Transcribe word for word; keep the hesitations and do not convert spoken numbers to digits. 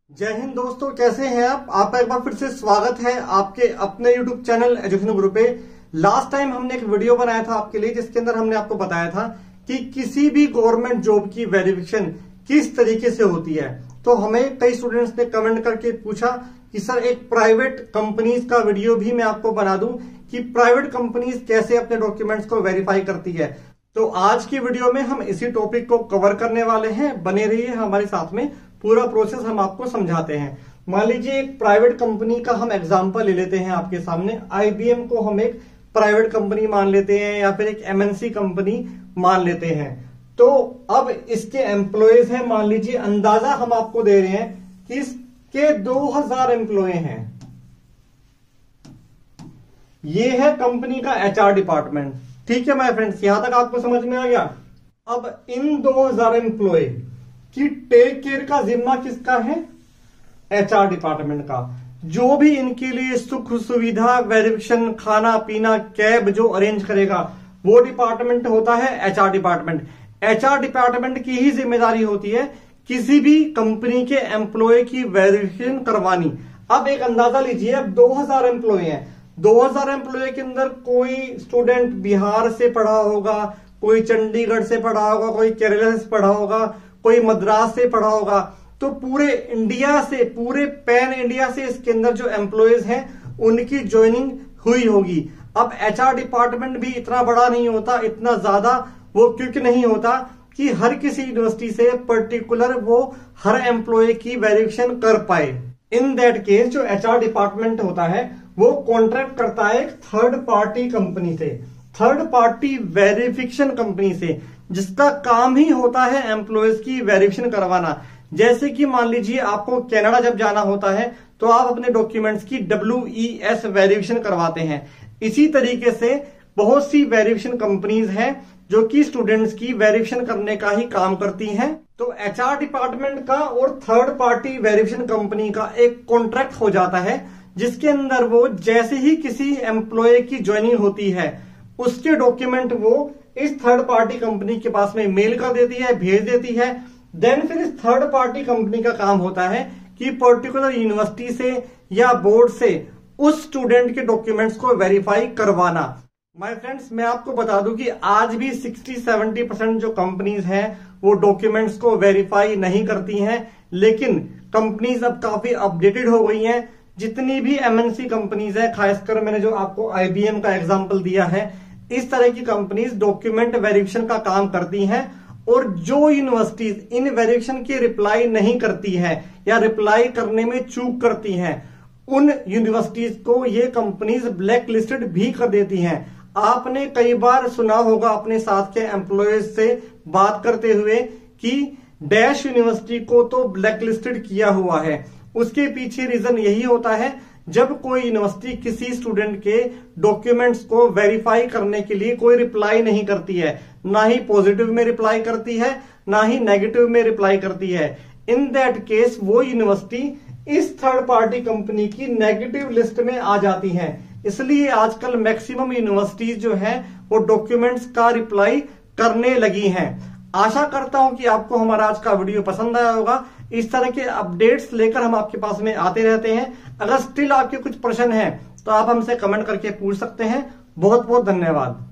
जय हिंद दोस्तों, कैसे हैं आप आपका एक बार फिर से स्वागत है आपके अपने यूट्यूब चैनल एजुकेशन गुरु पे। लास्ट टाइम हमने एक वीडियो बनाया था आपके लिए, जिसके अंदर हमने आपको बताया था कि किसी भी गवर्नमेंट जॉब की वेरिफिकेशन किस तरीके से होती है। तो हमें कई स्टूडेंट्स ने कमेंट करके पूछा कि सर एक प्राइवेट कंपनीज का वीडियो भी मैं आपको बना दूं कि प्राइवेट कंपनीज कैसे अपने डॉक्यूमेंट्स को वेरीफाई करती है। तो आज की वीडियो में हम इसी टॉपिक को कवर करने वाले हैं। बने रहिए हमारे साथ में, पूरा प्रोसेस हम आपको समझाते हैं। मान लीजिए एक प्राइवेट कंपनी का हम एग्जांपल ले लेते हैं आपके सामने। आईबीएम को हम एक प्राइवेट कंपनी मान लेते हैं या फिर एक एमएनसी कंपनी मान लेते हैं। तो अब इसके एम्प्लॉयज हैं, मान लीजिए अंदाजा हम आपको दे रहे हैं कि इसके दो हज़ार एम्प्लॉय हैं। ये है कंपनी का एचआर डिपार्टमेंट। ठीक है माय फ्रेंड्स, यहां तक आपको समझ में आ गया। अब इन दो हज़ार एम्प्लॉय की टेक केयर का जिम्मा किसका है? एचआर डिपार्टमेंट का। जो भी इनके लिए सुख सुविधा, वेरिफिकेशन, खाना पीना, कैब जो अरेंज करेगा वो डिपार्टमेंट होता है एचआर डिपार्टमेंट। एचआर डिपार्टमेंट की ही जिम्मेदारी होती है किसी भी कंपनी के एम्प्लॉय की वेरिफिकेशन करवानी। अब एक अंदाजा लीजिए, अब दो हज़ार एम्प्लॉय हैं। दो हज़ार एम्प्लॉय के अंदर कोई स्टूडेंट बिहार से पढ़ा होगा, कोई चंडीगढ़ से पढ़ा होगा, कोई केरला से पढ़ा होगा, कोई मद्रास से पढ़ा होगा। तो पूरे इंडिया से, पूरे पैन इंडिया से इसके अंदर जो एम्प्लॉयज हैं उनकी ज्वाइनिंग हुई होगी। अब एचआर डिपार्टमेंट भी इतना बड़ा नहीं होता, इतना ज्यादा वो क्योंकि नहीं होता कि हर किसी यूनिवर्सिटी से पर्टिकुलर वो हर एम्प्लॉय की वेरिफिकेशन कर पाए। इन दैट केस जो एचआर डिपार्टमेंट होता है वो कॉन्ट्रैक्ट करता है एक थर्ड पार्टी कंपनी से, थर्ड पार्टी वेरिफिकेशन कंपनी से, जिसका काम ही होता है एम्प्लॉयज की वेरिफिकेशन करवाना। जैसे कि मान लीजिए आपको कनाडा जब जाना होता है तो आप अपने डॉक्यूमेंट्स की डब्ल्यू ई एस वेरिफिकेशन करवाते हैं। इसी तरीके से बहुत सी वेरिफिकेशन कंपनीज हैं जो कि स्टूडेंट्स की वेरिफिकेशन करने का ही काम करती हैं। तो एचआर डिपार्टमेंट का और थर्ड पार्टी वेरिफिकेशन कंपनी का एक कॉन्ट्रैक्ट हो जाता है, जिसके अंदर वो जैसे ही किसी एम्प्लॉय की ज्वाइनिंग होती है उसके डॉक्यूमेंट वो इस थर्ड पार्टी कंपनी के पास में मेल कर देती है, भेज देती है। देन फिर इस थर्ड पार्टी कंपनी का काम होता है कि पर्टिकुलर यूनिवर्सिटी से या बोर्ड से उस स्टूडेंट के डॉक्यूमेंट्स को वेरीफाई करवाना। माय फ्रेंड्स, मैं आपको बता दूं कि आज भी साठ सत्तर परसेंट जो कंपनीज हैं वो डॉक्यूमेंट्स को वेरीफाई नहीं करती हैं, लेकिन कंपनीज अब काफी अपडेटेड हो गई हैं। जितनी भी एमएनसी कंपनीज है, खासकर मैंने जो आपको आईबीएम का एग्जांपल दिया है, इस तरह की कंपनीज डॉक्यूमेंट वेरिफिकेशन का काम करती हैं। और जो यूनिवर्सिटीज इन वेरिफिकेशन की रिप्लाई नहीं करती है या रिप्लाई करने में चूक करती हैं, उन यूनिवर्सिटीज को ये कंपनीज ब्लैक लिस्टेड भी कर देती हैं। आपने कई बार सुना होगा अपने साथ के एम्प्लॉयज से बात करते हुए कि डैश यूनिवर्सिटी को तो ब्लैक लिस्टेड किया हुआ है। उसके पीछे रीजन यही होता है, जब कोई यूनिवर्सिटी किसी स्टूडेंट के डॉक्यूमेंट्स को वेरीफाई करने के लिए कोई रिप्लाई नहीं करती है, ना ही पॉजिटिव में रिप्लाई करती है, ना ही नेगेटिव में रिप्लाई करती है, इन दैट केस वो यूनिवर्सिटी इस थर्ड पार्टी कंपनी की नेगेटिव लिस्ट में आ जाती है। इसलिए आजकल मैक्सिमम यूनिवर्सिटीज जो है वो डॉक्यूमेंट्स का रिप्लाई करने लगी हैं। आशा करता हूं कि आपको हमारा आज का वीडियो पसंद आया होगा। इस तरह के अपडेट्स लेकर हम आपके पास में आते रहते हैं। अगर स्टिल आपके कुछ प्रश्न हैं तो आप हमसे कमेंट करके पूछ सकते हैं। बहुत बहुत धन्यवाद।